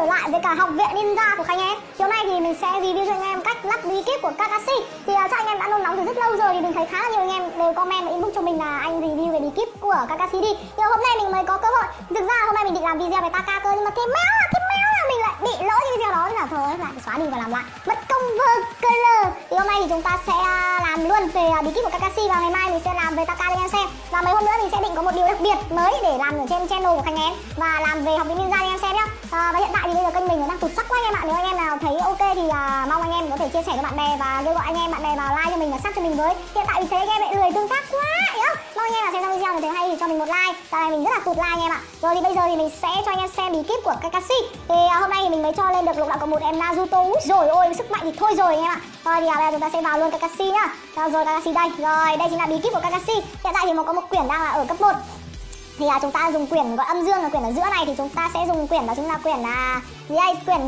trở lại với cả học viện ninja của Khánh em. Chiều nay thì mình sẽ review cho anh em cách lắp bí kíp của Kakashi. Thì chắc anh em đã nôn nóng từ rất lâu rồi, thì mình thấy khá là nhiều anh em đều comment và inbox cho mình là anh review về bí kíp của Kakashi đi. Nhưng hôm nay mình mới có cơ hội. Thực ra hôm nay mình định làm video về Taka cơ, nhưng mà thêm méo là mình lại bị lỗi cái video đó, nên là thôi lại xóa đi và làm lại. Mất công vơ color. Thì hôm nay thì chúng ta sẽ làm luôn về bí kíp của Kakashi, và ngày mai mình sẽ làm về Taka cho anh em xem. Và mấy hôm nữa mình sẽ định có một điều đặc biệt mới để làm ở trên channel của Khánh em và làm về học viện ninja cho anh em xem nhá. Và hiện tại thì bây giờ kênh mình nó đang tụt sắc quá anh em ạ. Nếu anh em nào thấy ok thì mong anh em có thể chia sẻ cho bạn bè và kêu gọi anh em bạn bè vào like cho mình và sub cho mình với. Hiện tại thì thấy anh em lại lười tương tác quá, hiểu không? Mong anh em nào xem xong video thì thấy hay thì cho mình một like. Tại này mình rất là tụt like anh em ạ. Rồi thì bây giờ thì mình sẽ cho anh em xem bí kíp của Kakashi. Thì hôm nay thì mình mới cho lên được lục đạo cộng 1 em Naruto. Rồi ôi sức mạnh thì thôi rồi anh em ạ. Rồi thì bây giờ chúng ta sẽ vào luôn Kakashi nhá. Rồi Kakashi đây. Rồi đây chính là bí kíp của Kakashi. Hiện tại thì có một quyển đang là ở cấp 1. Thì chúng ta dùng quyển gọi âm dương, là quyển ở giữa này thì chúng ta sẽ dùng quyển đó chính là quyển gì đây, quyển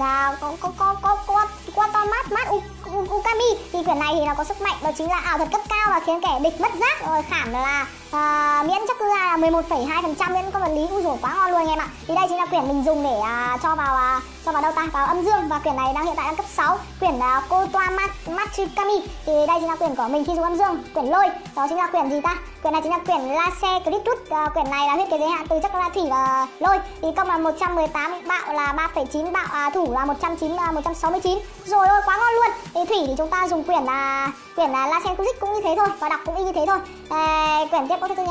Quatomat Ukami. Thì quyển này thì nó có sức mạnh đó chính là ảo thuật cấp cao và khiến kẻ địch mất giác, khảm là miễn chắc cứ là 11,2% miễn có vật lý. Ui dồi quá ngon luôn anh em ạ. Thì đây chính là quyển mình dùng để cho vào đâu ta, vào âm dương, và quyển này hiện tại đang cấp 6, quyển Kotoamat Matsukami. Thì đây chính là quyển của mình khi dùng âm dương. Quyển lôi đó chính là quyển gì ta, quyển này chính là quyển Laser Critus. Quyển này là huyết kế giới hạn từ chắc là thủy và lôi. Thì công là 118, bạo là 3,9, bạo thủ là 169. Rồi ôi quá ngon luôn. Thì thủy thì chúng ta dùng quyển Laser Critus cũng như thế thôi, và đọc cũng y như thế thôi. Quyển tiếp có thể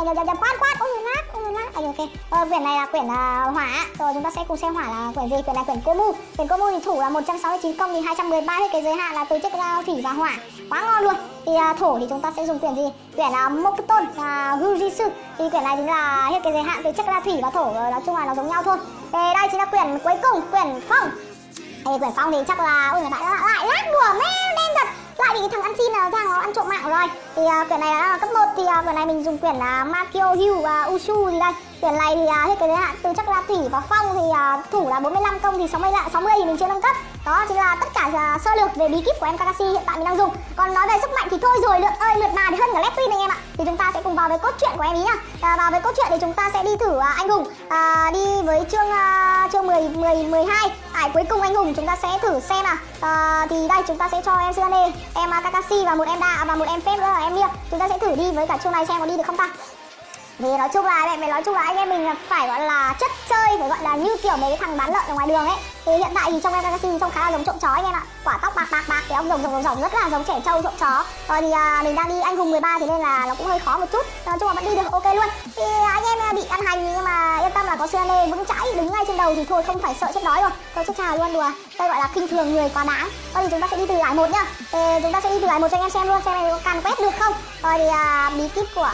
ok. Quyển này là quyển hỏa. Rồi chúng ta sẽ cùng xem hỏa là quyển gì. Quyển này quyển Komu. Quyển Komu thì thủ là 169, công thì 213, hết cái giới hạn là từ chiếc thủy và hỏa. Quá ngon luôn. Thì thổ thì chúng ta sẽ dùng quyển gì? Quyển Mokuton Hujitsu. Thì quyển này chính là hết cái giới hạn từ chiếc thủy và thổ, nói chung là nó giống nhau thôi. Đây chính là quyển cuối cùng, quyển phong. Quyển phong thì chắc là lại lát đùa meo đen thật. Lại bị cái thằng ăn xin nào ra nó ăn trộm mạng rồi. Thì quyển này là cấp 1. Thì quyển này mình dùng quyển Makio Hyu và Usu gì đây. Quyển này thì hết cái giới hạn từ chắc là thủy và phong. Thì thủ là 45, công thì 60 thì mình chưa nâng cấp. Đó chính là tất cả sơ lược về bí kíp của em Kakashi hiện tại mình đang dùng. Còn nói về sức mạnh thì thôi rồi, lượt bà thì hơn cả Letwin anh em ạ. Thì chúng ta sẽ cùng vào với cốt truyện của em ý nhá. Vào với cốt truyện thì chúng ta sẽ đi thử anh hùng, đi với chương 12. Cuối cùng anh hùng chúng ta sẽ thử xem thì đây chúng ta sẽ cho em Suane, em Kakashi và một em Da và một em phép nữa là em Mia. Chúng ta sẽ thử đi với cả chương này xem có đi được không ta. Thì nói chung là anh em mình phải gọi là chất chơi, phải gọi là như kiểu mấy cái thằng bán lợn ở ngoài đường ấy. Thì hiện tại thì trong em Kakashi trông khá là giống trộm chó anh em ạ. Quả tóc bạc cái ông rồng rất là giống trẻ trâu trộm chó. Rồi thì mình đang đi anh hùng 13 thì nên là nó cũng hơi khó một chút. Nói chung là vẫn đi được ok luôn. Thì anh em bị ăn hành nhưng mà yên tâm là có Suane vững chãi đứng ngay trên đầu thì thôi không phải sợ chết đói rồi. Tôi chết chào luôn đùa. Đây gọi là khinh thường người quá đáng. Rồi thì chúng ta sẽ đi từ ải 1 nhá. Chúng ta sẽ đi từ ải 1 cho anh em xem luôn, xem này có can quét được không. Rồi thì bí kíp của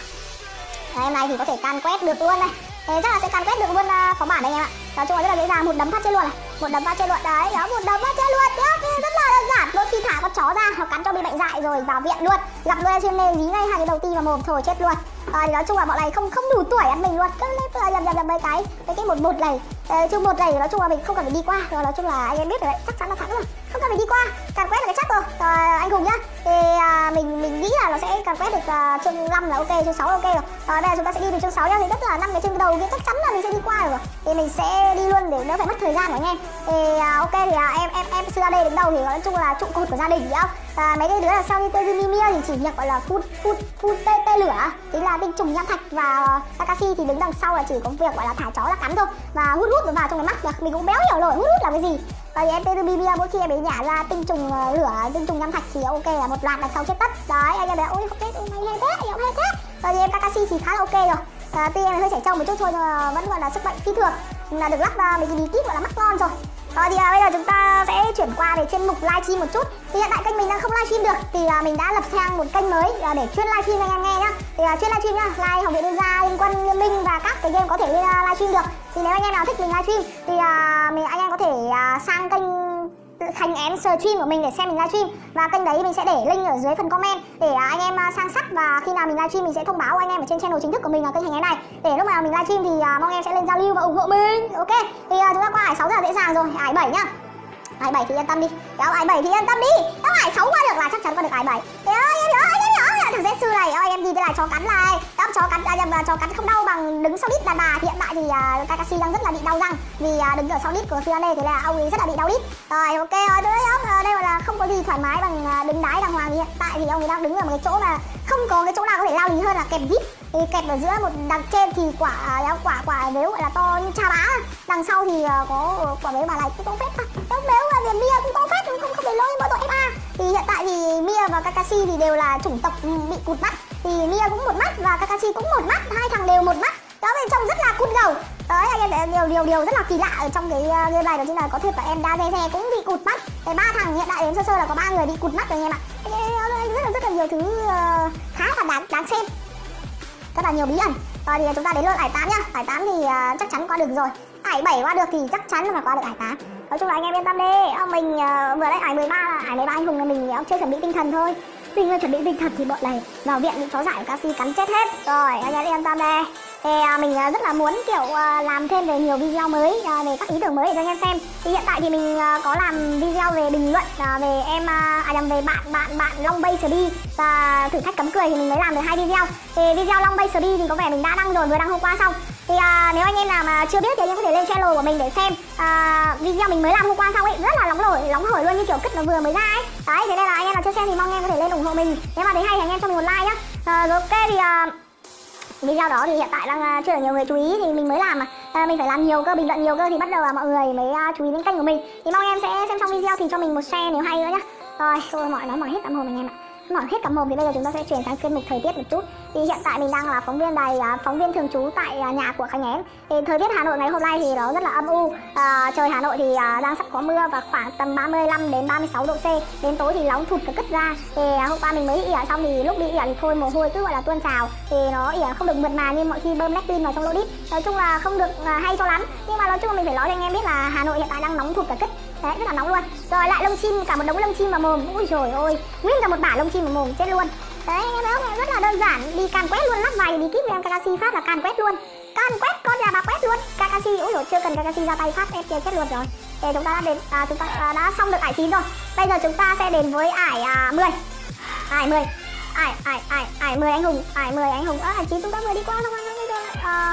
em này thì có thể can quét được luôn này. Chắc là sẽ can quét được luôn phó bản đây anh em ạ. Nói chung là rất là dễ dàng, một đấm phát chết luôn này. Một đấm phát chết luôn đấy, đó, một đấm phát chết luôn. Đó, rất là đơn giản. Đôi khi thả con chó ra nó cắn cho bị bệnh dại rồi vào viện luôn. Gặp luôn trên này dí ngay hai cái đầu ti vào mồm thôi chết luôn. Thì nói chung là bọn này không đủ tuổi ăn mình luôn. Cứ dầm mấy cái một này. Chương 1 này nói chung là mình không cần phải đi qua. Rồi nói chung là anh em biết rồi đấy, chắc chắn là thắng rồi. Không cần phải đi qua, can quét là cái chắc rồi. Anh hùng nhá. Thì mình nghĩ là nó sẽ can quét được chương 5 là ok, chương 6 là ok rồi. Bây giờ chúng ta sẽ đi từ chương 6 nhá. Thì rất là 5 cái chương đầu kia chắc chắn là mình sẽ đi qua rồi. Thì mình sẽ đi luôn để đỡ phải mất thời gian của anh em. Thì ok thì em Suade đứng đầu thì nói chung là trụ cột của gia đình hiểu không? Mấy cái đứa là sau như Tezumimia thì chỉ nhận gọi là phun tê lửa, chính là tinh trùng nham thạch, và Kakashi thì đứng đằng sau là chỉ có việc gọi là thả chó ra cắn thôi và hút vào trong cái mắt được. Mình cũng béo hiểu rồi, hút là cái gì. Và em Tezumimia mỗi khi em ấy nhả ra tinh trùng lửa, tinh trùng nham thạch thì ok là một loạt đằng sau chết tất. Đấy anh em bé ôi không chết, hay thế. Rồi thì em Kakashi thì khá là ok rồi. Tuy em hơi trẻ trâu một chút thôi nhưng mà vẫn gọi là sức mạnh phi thường, là được lắp mấy cái bí kíp gọi là mắc ngon rồi. Thì bây giờ chúng ta sẽ chuyển qua về chuyên mục livestream một chút. Thì hiện tại kênh mình đang không livestream được thì mình đã lập sang một kênh mới để chuyên livestream anh em nghe nhá. Thì chuyên livestream nhá, live học viện ninja, liên quân, liên minh và các cái game có thể livestream được. Thì nếu anh em nào thích mình livestream thì anh em có thể sang kênh Khánh Én stream của mình để xem mình livestream, và kênh đấy mình sẽ để link ở dưới phần comment để anh em sang sắp, và khi nào mình livestream mình sẽ thông báo anh em ở trên channel chính thức của mình là kênh Khánh Én này, để lúc nào mình livestream thì mong em sẽ lên giao lưu và ủng hộ mình. Ok, thì chúng ta qua ải 6 rất là dễ dàng rồi. Ải 7 nhá. Ải 7 thì yên tâm đi. Ải 7 thì yên tâm đi. Ải 6 qua được là chắc chắn qua được ải 7. Thằng Zetsu này, anh em nhìn cái này chó cắn này. chó cắn chó cắn không đau bằng đứng sau đít đàn bà. Thì hiện tại thì Kakashi đang rất là bị đau răng vì đứng ở sau đít của Tsunade, thế là ông ấy rất là bị đau đít. Rồi ok rồi, đây là không có gì thoải mái bằng đứng đái đàng hoàng. Hiện tại thì ông ấy đang đứng ở một cái chỗ mà không có cái chỗ nào có thể lao lý hơn là kẹp vít. Thì kẹp ở giữa một đằng trên thì quả vếu gọi là to như cha bá, đằng sau thì có quả vếu mà này cũng to phết mà. Vếu là Mia cũng to phết, không để lỗi mỗi tội FA. Thì hiện tại thì Mia và Kakashi thì đều là chủng tộc bị cụt mắt. Thì Mia cũng một mắt và Kakashi cũng một mắt, hai thằng đều một mắt. Đó bên trong rất là cút gầu. Đấy, anh em điều rất là kỳ lạ ở trong cái game này, đó chính là có thể là em Daze cũng bị cụt mắt. Cái ba thằng hiện tại đến sơ là có 3 người bị cụt mắt rồi anh em ạ. Rất là nhiều thứ khá là đáng xem, rất là nhiều bí ẩn. Rồi thì chúng ta đến lượt ải 8 nhá. Ải 8 thì chắc chắn qua được rồi. Ải 7 qua được thì chắc chắn là phải qua được ải 8. Nói chung là anh em yên tâm đi. Mình vừa lấy ải 13 là ải 13 anh hùng là mình chưa chuẩn bị tinh thần thôi. Mình chuẩn bị tinh thần thì bọn này vào viện bị chó dại của Kakashi cắn chết hết. Rồi anh em yên tâm đây. Thì mình rất là muốn kiểu làm thêm về nhiều video mới về các ý tưởng mới để cho anh em xem. Thì hiện tại thì mình có làm video về bình luận về về bạn Long Bay Sbi và thử thách cấm cười thì mình mới làm được 2 video. Thì video Long Bay Sbi thì có vẻ mình đã đăng rồi, vừa đăng hôm qua xong. Thì nếu anh em nào mà chưa biết thì anh em có thể lên channel của mình để xem video mình mới làm hôm qua xong ấy, rất là nóng hổi luôn, như kiểu cất nó vừa mới ra ấy. Đấy, thế nên là anh em nào chưa xem thì mong anh em có thể lên ủng hộ mình. Nếu mà thấy hay thì anh em cho mình một like nhá. Rồi ok thì video đó thì hiện tại đang chưa được nhiều người chú ý thì mình mới làm mà mình phải làm nhiều cơ, bình luận nhiều cơ thì bắt đầu là mọi người mới chú ý đến kênh của mình. Thì mong em sẽ xem xong video thì cho mình một share nếu hay nữa nhá. Rồi tôi mỏi hết cả mồm anh em ạ. Mỏi hết cả mồm thì bây giờ chúng ta sẽ chuyển sang chuyên mục thời tiết một chút. Thì hiện tại mình đang là phóng viên thường trú tại nhà của Khánh Én. Thì thời tiết Hà Nội ngày hôm nay thì nó rất là âm u. Trời Hà Nội thì đang sắp có mưa và khoảng tầm 35 đến 36 độ C. Đến tối thì nóng thụt cả cất ra. Thì hôm qua mình mới ỉa xong thì lúc đi ỉa thì thôi mồ hôi cứ gọi là tuôn trào. Thì nó ỉa không được mượt mà như mọi khi bơm Lectin vào trong lỗ đít. Nói chung là không được hay cho lắm. Nhưng mà nói chung là mình phải nói cho anh em biết là Hà Nội hiện tại đang nóng thụt cả cất. Đấy, rất là nóng luôn. Rồi lại lông chim, cả một đống lông chim vào mồm. Ui trời ơi, nguyên cả một bả lông chim vào mồm chết luôn. Đấy anh em thấy không? Rất là đơn giản, đi can quét luôn, lắp vài bí kíp với em Kakashi phát là can quét luôn. Can quét con nhà bà quét luôn. Kakashi, ui dồi, chưa cần Kakashi ra tay phát em kia chết luôn rồi. Thì chúng ta đã xong được ải 9 rồi. Bây giờ chúng ta sẽ đến với ải 10. Ải 10. Ải 10 anh hùng, ải 10 anh hùng. Ải 9 chúng ta vừa đi qua xong rồi bây giờ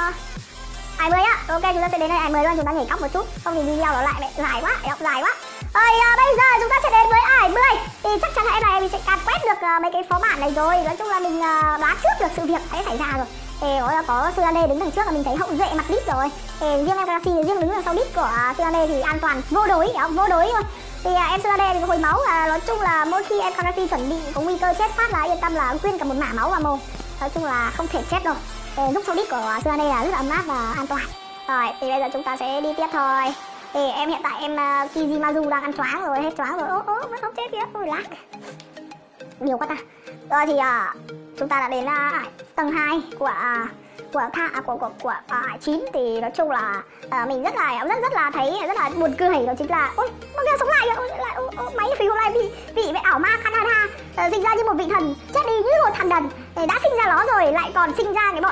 ải 10 á. Ok, chúng ta sẽ đến đây ải 10 luôn, chúng ta nhảy cóc một chút. Không thì video nó lại dài quá, dài quá. Rồi bây giờ chúng ta sẽ đến với ải 10. Thì chắc chắn là em này mình sẽ can quét được mấy cái phó bản này rồi. Nói chung là mình đoán trước được sự việc sẽ xảy ra rồi. Thì có Tsunade đứng đằng trước là mình thấy hậu duệ mặt đít rồi. Thì riêng em Kakashi riêng đứng đằng sau đít của Tsunade thì an toàn vô đối luôn. Thì em Tsunade thì hồi máu nói chung là mỗi khi em Kakashi chuẩn bị có nguy cơ chết phát là yên tâm là nguyên cả một mả máu vào mồm. Nói chung là không thể chết đâu. Giúp sau đít của Tsunade là rất là ấm áp và an toàn. Rồi thì bây giờ chúng ta sẽ đi tiếp thôi. Thì em hiện tại em Kizimazu đang ăn choáng rồi, hết choáng rồi. Vẫn không chết kìa, ôi lag. Nhiều quá ta. Rồi thì chúng ta đã đến tầng 2 của ải 9. Thì nói chung là mình rất là thấy rất là buồn cười, đó chính là ôi nó kêu sống lại kìa. Máy phí hôm nay bị ảo ma Kanada sinh ra như một vị thần, chết đi như một thằng đần. Đã sinh ra nó rồi lại còn sinh ra cái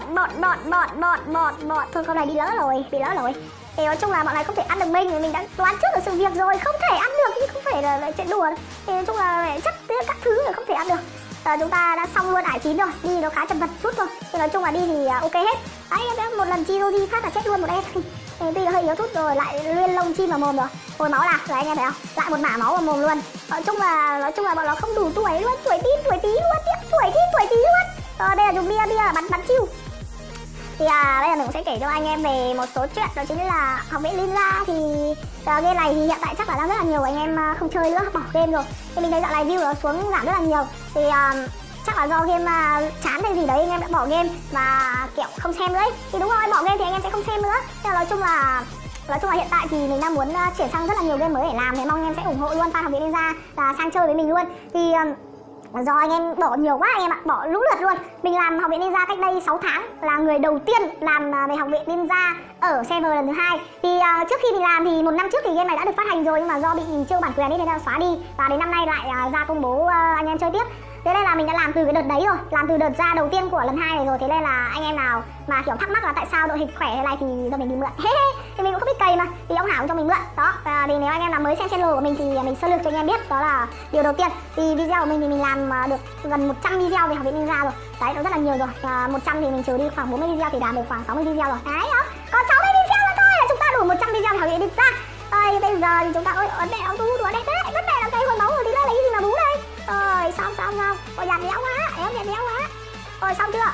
bọn thôi con này bị lỡ rồi. Thì nói chung là bọn này không thể ăn được mình đã đoán trước được sự việc rồi, không thể ăn được chứ không phải là chuyện đùa. Thì nói chung là chắc các thứ là không thể ăn được. Chúng ta đã xong luôn ải 9 rồi, đi nó khá chật vật chút thôi. Thì nói chung là đi thì ok hết. Đấy em một lần Chiroji phát là chết luôn một em. Tuy là hơi yếu chút rồi, lại luyên lông chim vào mồm rồi. Hồi máu là anh em thấy không? Lại một mả máu vào mồm luôn. Nói chung là bọn nó không đủ tuổi luôn, tuổi tí luôn. Rồi bây giờ dùng bia bắn chiêu. Thì bây giờ mình cũng sẽ kể cho anh em về một số chuyện, đó chính là học viện Ninja. Thì game này thì hiện tại chắc là đang rất là nhiều anh em không chơi nữa, bỏ game rồi. Thì mình thấy dạo này view nó xuống giảm rất là nhiều. Thì chắc là do game chán hay gì đấy anh em đã bỏ game và kiểu không xem nữa ấy. Thì đúng rồi, bỏ game thì anh em sẽ không xem nữa. Nhưng mà nói chung là hiện tại thì mình đang muốn chuyển sang rất là nhiều game mới để làm. Thì mong anh em sẽ ủng hộ luôn fan học viện Ninja và sang chơi với mình luôn. Thì do anh em bỏ nhiều quá anh em ạ, bỏ lũ lượt luôn. Mình làm học viện Ninja cách đây 6 tháng, là người đầu tiên làm về học viện Ninja ở server lần thứ 2. Thì trước khi mình làm thì 1 năm trước thì game này đã được phát hành rồi, nhưng mà do bị trêu bản quyền nên là xóa đi. Và đến năm nay lại ra công bố anh em chơi tiếp. Thế nên là mình đã làm từ cái đợt đấy rồi, làm từ đợt ra đầu tiên của lần 2 này rồi. Thế nên là anh em nào mà kiểu thắc mắc là tại sao đội hình khỏe thế này thì do mình đi mượn. Thì mình cũng không biết cây mà, thì ông Hảo cũng cho mình mượn đó. Thì nếu anh em nào mới xem channel của mình thì mình sơ lược cho anh em biết, đó là điều đầu tiên thì video của mình thì mình làm được gần 100 video về Học viện Ninja rồi, đấy nó rất là nhiều rồi. 100 thì mình trừ đi khoảng 40 video thì đạt được khoảng 60 video rồi, đấy đó, còn 60 video nữa thôi là chúng ta đủ 100 video về Học viện Ninja. Bây giờ thì chúng ta ơi ấn đèn auto đùa đẹp đấy, rất đẹp là cây hồi máu rồi thì lấy cái gì mà bú đây. Xong ôi nhạt nhẽo quá, em nhạt nhẽo quá. Xong chưa?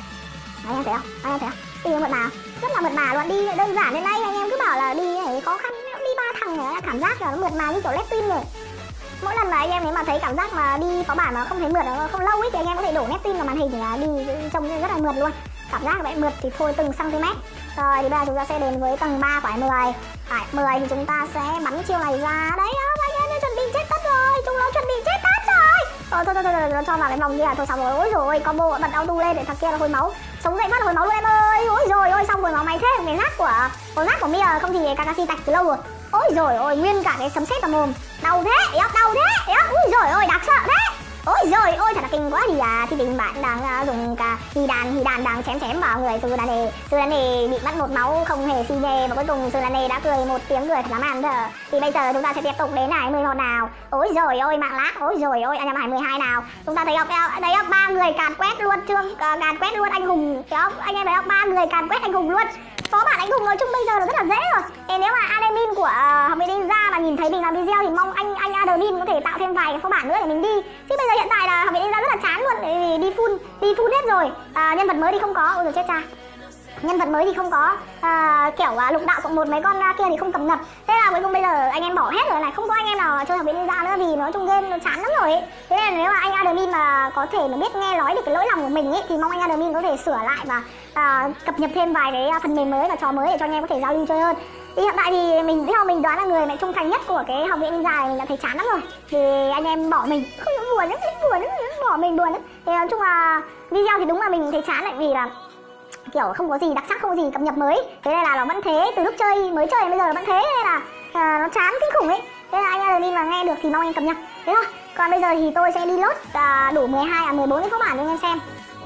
Anh em thấy không? Anh em thấy không? Đi mượt mà, rất là mượt mà luôn, đi đơn giản đến nay anh em cứ bảo là đi này khó khăn, đi 3 thằng này cảm giác là nó mượt mà như kiểu led pin rồi. Mỗi lần mà anh em nếu mà thấy cảm giác mà đi phó bản mà không thấy mượt nó không lâu ấy thì anh em có thể đổ nét pin vào màn hình thì là đi trông rất là mượt luôn. Cảm giác vậy mượt thì thôi từng cm. Rồi thì bây giờ chúng ta sẽ đến với tầng 3 của 10. Tại 10 thì chúng ta sẽ bắn chiêu này ra. Đấy anh em chuẩn bị chết tất rồi, chúng nó chuẩn bị chết tất rồi. Thôi nó cho vào cái vòng kia thôi xong rồi. Ôi rồi combo bật auto lên để thằng kia là hồi máu. Sống dậy phát là hồi máu luôn em ơi. Ôi rồi ôi xong hồi máu mày thế, cái rác của Mia không thì Kakashi tạch từ lâu rồi. Ôi rồi ôi nguyên cả cái sấm sét vào mồm. Đau thế, đau thế. Ui rồi ôi đáng sợ thế. Ôi rồi ôi thật là kinh quá thì tình bạn đang dùng cả hì đàn đang chém vào người Sư Đan Nề bị mất một máu không hề xi nhê và cuối cùng Sư Đan Nề đã cười một tiếng cười thật là man giờ. Thì bây giờ chúng ta sẽ tiếp tục đến này 11 nào. Ôi rồi ôi mạng lác, ôi rồi ôi anh em hải 12 nào. Chúng ta thấy không? Đấy không? 3 người càn quét luôn càn quét luôn anh hùng. Thấy không? Anh em thấy không? 3 người càn quét anh hùng luôn. Phó bản anh hùng nói chung bây giờ là rất là dễ rồi. Thì nếu mà admin của Học viện Ninja mà nhìn thấy mình làm video thì mong anh admin có thể tạo thêm vài cái phó bản nữa để mình đi. Chứ bây giờ hiện tại là Học viện Ninja rất là chán luôn, để đi full hết rồi. Nhân vật mới thì không có, ôi rồi chết cha. Nhân vật mới thì không có, kiểu lục đạo cộng 1 mấy con kia thì không cập nhật. Thế là cuối cùng bây giờ anh em bỏ hết rồi này, không có anh em nào chơi Học viện Ninja nữa vì nói chung game nó chán lắm rồi ấy. Thế nên là nếu mà anh admin mà có thể mà biết nghe nói được cái lỗi lầm của mình ấy thì mong anh admin có thể sửa lại và cập nhật thêm vài cái phần mềm mới và trò mới để cho anh em có thể giao lưu chơi hơn. Thì hiện tại thì mình đoán là người mẹ trung thành nhất của cái Học viện Ninja này mình đã thấy chán lắm rồi. Thì anh em bỏ mình, không buồn lắm, bỏ mình buồn lắm. Thì nói chung là video thì đúng là mình thấy chán lại vì là kiểu không có gì đặc sắc, không có gì cập nhật mới. Thế nên là nó vẫn thế, từ lúc mới chơi bây giờ nó vẫn thế, nên là nó chán kinh khủng ấy. Thế là anh admin mà nghe được thì mong anh cập nhật. Thế thôi. Còn bây giờ thì tôi sẽ đi lốt đủ 14 cái phó bản cho anh em xem.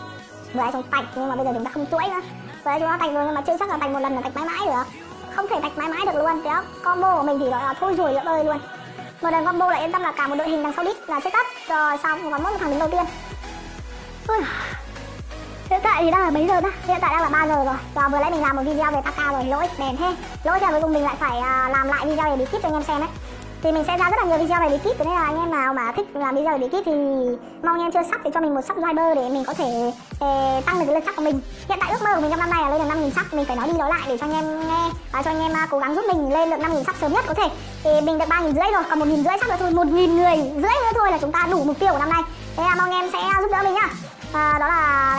Vừa nãy chúng tạch nhưng mà bây giờ chúng ta không chuỗi nữa. Vừa nãy chúng ta tạch rồi nhưng mà chưa chắc là tạch một lần là tạch mãi mãi được. Không thể tạch mãi mãi được luôn. Thế đó. Combo của mình thì nó là thôi rồi lỡ ơi luôn. Một lần combo lại yên tâm là cả một đội hình đằng sau đít là chết tất. Rồi xong còn mất một thằng đứng đầu tiên. Hiện tại thì đang là mấy giờ ta? Hiện tại đang là 3 giờ rồi. Và vừa nãy mình làm một video về Taka rồi, lỗi đèn thế. Lỗi cho cuối cùng mình lại phải làm lại video để bí kíp cho anh em xem ấy. Thì mình sẽ ra rất là nhiều video về bí kíp, thế nên là anh em nào mà thích làm video về bí kíp thì mong anh em chưa sub thì cho mình một subscriber để mình có thể tăng được cái lượt sub của mình. Hiện tại ước mơ của mình trong năm nay là lên được 5.000 sub, mình phải nói đi nói lại để cho anh em nghe và cho anh em cố gắng giúp mình lên được 5.000 sub sớm nhất có thể. Thì mình được 3.500 rồi, còn 1.500 sub nữa thôi, 1.000 người rưỡi nữa thôi là chúng ta đủ mục tiêu của năm nay. Thế là mong anh em sẽ giúp đỡ mình nhá. Đó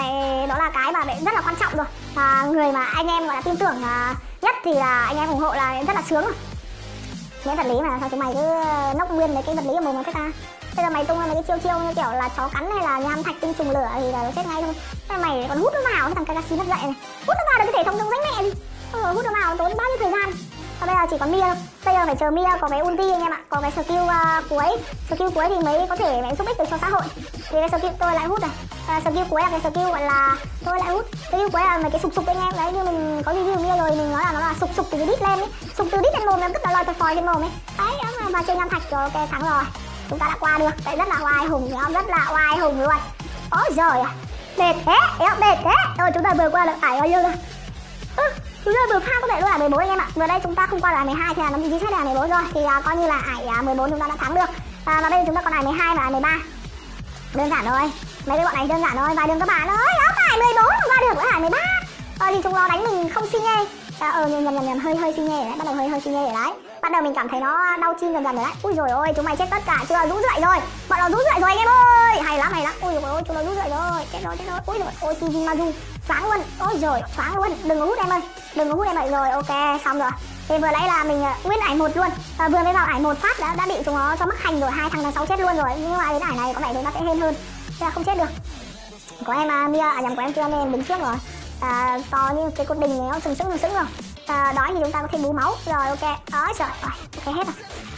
là cái mà rất là quan trọng rồi. Người mà anh em gọi là tin tưởng nhất thì là anh em ủng hộ là rất là sướng rồi. Những vật lý mà sao chúng mày cứ nốc nguyên lấy cái vật lý của mình thế ta? Bây giờ mày tung ra mấy cái chiêu như kiểu là chó cắn hay là nham thạch tinh trùng lửa thì là chết ngay thôi. Thế mày còn hút nó vào, cái thằng Kakashi mất dậy này. Hút nó vào được cái thể thống giống ránh mẹ gì. Hút nó vào tốn bao nhiêu thời gian. Và bây giờ chỉ còn Mia thôi. Bây giờ phải chờ Mia có cái ulti anh em ạ, có cái skill cuối. Skill cuối thì mới có thể mẹ giúp ích được cho xã hội. Thì cái skill tôi lại hút này. Skill cuối là cái skill gọi là tôi lại hút. Skill cuối là mấy cái sục anh em đấy, như mình có review Mia rồi mình nói là nó là sục từ đít lên ấy. Sục từ đít lên mồm nó cứ là lòi phòi lên mồm ấy. Đấy và chơi nham thạch rồi, ok thắng rồi. Chúng ta đã qua được. Đấy rất là oai hùng nhá, rất là oai hùng luôn. Ôi giời ạ. Mệt thế, mệt thế. Rồi chúng ta vừa qua được ải bao nhiêu rồi. Chúng ta vừa pha có vẻ luôn là 14 anh em ạ. Vừa đây chúng ta không qua được ải 12 thì là nó bị dính hết là 14 rồi. Thì coi như là ải 14 chúng ta đã thắng được. Và bây giờ chúng ta còn ải 12 và ải 13. Đơn giản thôi. Mấy cái bọn này đơn giản thôi. Vài đường các bạn ơi, ải 14 không qua được với ải 13. Thì chúng nó đánh mình không xi nhê. Nhầm hơi xi nhê đấy, bắt đầu hơi xi nhê rồi đấy. Bắt đầu mình cảm thấy nó đau tim dần rồi đấy. Ui rồi ôi, chúng mày chết tất cả chưa? Rũ rượi rồi. Bọn nó rũ rượi rồi anh em ơi. Hay lắm. Ui rồi ôi, chúng nó rũ rượi rồi. Chết rồi. Ui rồi ôi, Kijimazu choáng luôn. Ôi rồi, choáng luôn. Đừng có hút em ơi. Rồi, ok, xong rồi. Thì vừa nãy là mình nguyên ải 1 luôn. Vừa mới vào ải 1 phát đã bị chúng nó cho mắc hành rồi, 2 thằng đằng sau chết luôn rồi. Nhưng mà đến ải này có vẻ chúng ta sẽ hên hơn. Thế là không chết được. Của em Mia nhầm của em chưa nên đứng trước rồi. To như cái cột đình nó sừng sững rồi. Đói thì chúng ta có thêm bú máu. Rồi ok. Đó trời ơi, ok hết rồi.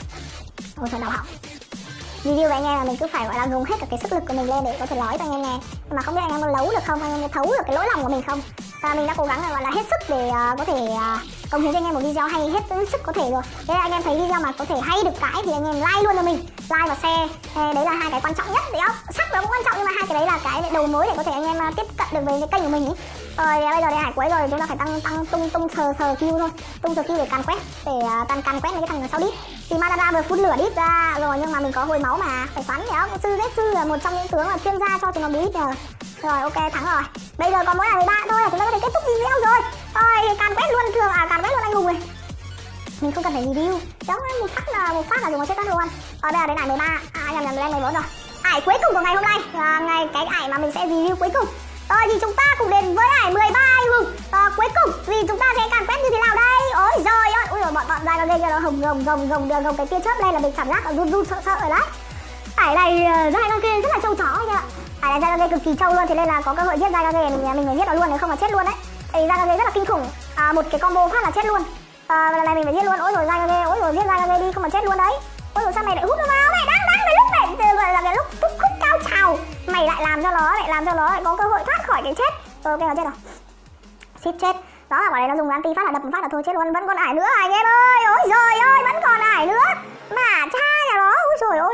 Ôi trời đau họng. Review với anh em là mình cứ phải gọi là dùng hết cả cái sức lực của mình lên để có thể nói cho anh em nghe. Nhưng mà không biết anh em có lấu được không, anh em có thấu được cái lỗi lòng của mình không. Mình đã cố gắng là gọi là hết sức để có thể cống hiến cho anh em một video hay hết sức có thể rồi. Thế là anh em thấy video mà có thể hay được cái thì anh em like luôn cho mình, like và share. Đấy là hai cái quan trọng nhất đấy không? Sắc nó cũng quan trọng nhưng mà hai cái đấy là cái đầu mối để có thể anh em tiếp cận được với cái kênh của mình ý. Rồi bây giờ đến hải cuối rồi, chúng ta phải tăng tung sờ kill thôi, tung sờ kill để càn quét, để càn quét mấy cái thằng sau đít. Thì Madara vừa phun lửa đít ra rồi nhưng mà mình có hồi máu mà phải xoắn đấy không? Sư Zetsu là một trong những tướng là chuyên gia cho chúng nó bú nhờ. Rồi ok, thắng rồi. Bây giờ còn mỗi là 13 thôi là chúng ta có thể kết thúc video rồi. Rồi càn quét luôn thường càn quét luôn anh hùng này. Mình không cần phải review, giống một phát là dùng nó chết tất luôn. Rồi bây giờ đến ải 13, nhầm lên 14 rồi. Ải cuối cùng của ngày hôm nay là cái ải mà mình sẽ review cuối cùng. Rồi thì chúng ta cùng đến với ải 13 anh hùng. Cuối cùng thì chúng ta sẽ càn quét như thế nào đây? Ôi giời ơi, ui rồi bọn ra cái kia nó hồng cái tia chớp lên là mình cảm giác run sợ rồi đấy. Ải này ra cái kia rất là trâu chó kìa. Ải này ra cái cực kỳ trâu luôn, thế nên là có cơ hội giết ra cái mình phải giết nó luôn, nếu không mà chết luôn đấy. Thì ra cái rất là kinh khủng, một cái combo phát là chết luôn. Lần này mình phải giết luôn. Ôi rồi ra cái ôi rồi giết ra cái đi không mà chết luôn đấy. Ôi rồi sao mày lại hút nó vào này, đang cái lúc này gọi là cái lúc khúc cao trào, mày lại làm cho nó lại có cơ hội thoát khỏi cái chết. Ok nó chết rồi, xít chết. Đó là quả đấy nó dùng anti phát là đập một phát là thôi chết luôn. Vẫn còn ải nữa anh em ơi, ôi giời ơi vẫn còn ải nữa mà cha nhà nó. Ôi trời ơi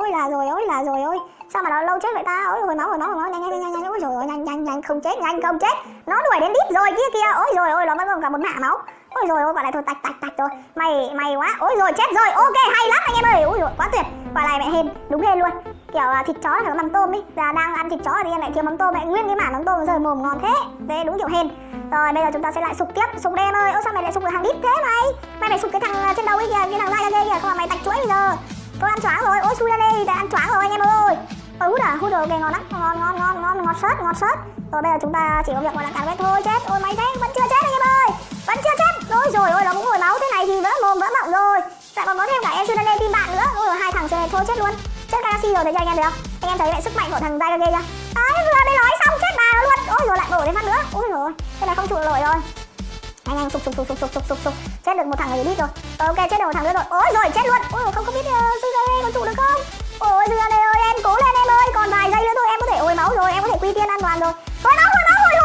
là rồi ôi sao mà nó lâu chết vậy ta. Ôi hồi máu nhanh. Ôi trời ơi nhanh không chết, nó đuổi đến đít rồi kia. Ôi trời ơi nó vẫn còn cả một mả máu. Ôi rồi ôi quả này thôi tạch rồi. Mày quá. Ôi rồi chết rồi. Ok hay lắm anh em ơi. Ôi rồi quá tuyệt. Quả này mẹ hên, đúng hên luôn. Kiểu thịt chó phải có mắm tôm ấy. Là đang ăn thịt chó thì em lại thiếu mắm tôm, mẹ nguyên cái mả mắm tôm rời mồm ngon thế. Thế đúng kiểu hên. Rồi bây giờ chúng ta sẽ lại sục tiếp. Sục đi em ơi. Ôi sao mày lại sục được hàng đít thế mày? Mày phải sục cái thằng trên đầu ấy kìa, cái thằng dai ra kia kìa, không là mày tạch chuỗi bây giờ. Tôi ăn choáng rồi. Ôi xui ra đây, ăn choáng rồi anh em ơi. Ôi hút rồi, ok ngon lắm. Ngon ngọt sớt. Rồi bây giờ chúng ta chỉ có việc gọi là càn quét thôi. Chết. Ôi mày thế vẫn chưa chết anh em ơi. Vẫn chưa chết. Ôi rồi ôi nó cũng hồi máu thế này thì vỡ mồm vỡ mọng rồi. Lại còn có thêm cả em Tsunade team bạn nữa. Ôi rồi hai thằng này thôi chết luôn. Chết Kakashi rồi thấy cho anh em thấy không? Anh em thấy lại sức mạnh của thằng Daikage chưa? Đấy vừa mới nói xong chết bà nó luôn. Ôi rồi lại đổ đến phát nữa. Ôi rồi thế là không trụ nổi rồi. Anh sục. Chết được một thằng này biết rồi. Ok chết được một thằng nữa rồi. Ôi rồi chết luôn. Ôi không biết Tsunade còn trụ được không? Ôi Tsunade ơi em cố lên em ơi, còn vài giây nữa thôi em có thể ôi máu rồi, em có thể quy tiên an toàn rồi. Ôi máu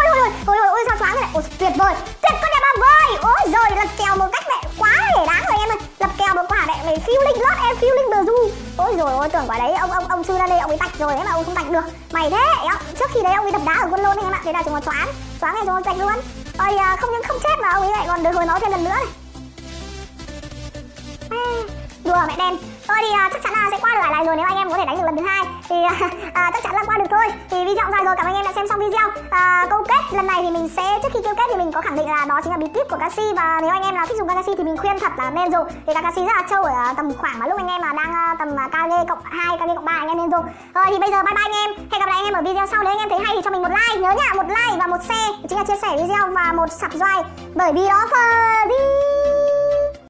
ôi sao choáng thế này. Ôi tuyệt vời con nhà bà vơi. Ôi rồi lập kèo một cách mẹ quá để đáng rồi em ơi, lập kèo một quả mẹ feeling lót em feeling bờ du. Ôi rồi ôi tưởng quả đấy ông Tsunade ông ấy tạch rồi ấy mà ông không tạch được. Mày thế trước khi đấy ông ấy đập đá ở quân lôn anh em ạ, thế là chúng nó choáng này chúng nó tạch luôn. Rồi không những không chết mà ông ấy lại còn được hồi máu thêm lần nữa này. Đùa mẹ đen. Thôi thì chắc chắn là sẽ qua được ải này rồi, nếu anh em có thể đánh được lần thứ hai thì chắc chắn là qua được thôi. Thì video dài rồi, cảm ơn anh em đã xem xong video. Câu kết lần này thì mình sẽ, trước khi kêu kết thì mình có khẳng định là đó chính là bí kíp của Kakashi, và nếu anh em nào thích dùng Kakashi thì mình khuyên thật là nên dùng. Thì Kakashi rất là trâu ở tầm khoảng mà lúc anh em mà đang tầm KG cộng 2, KG cộng 3 anh em nên dùng. Rồi thì bây giờ bye bye anh em, hẹn gặp lại anh em ở video sau. Nếu anh em thấy hay thì cho mình một like, nhớ nhá, một like và một share chính là chia sẻ video và một subscribe, bởi vì offer đi.